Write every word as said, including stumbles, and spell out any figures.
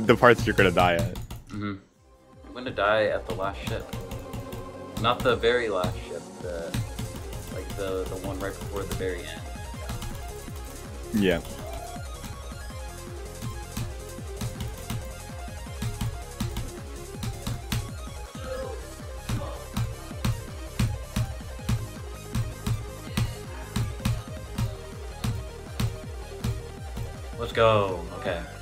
the parts you're gonna die at. Mm-hmm. I'm gonna die at the last ship. Not the very last ship, the like the the one right before the very end. Yeah. Let's go. Okay.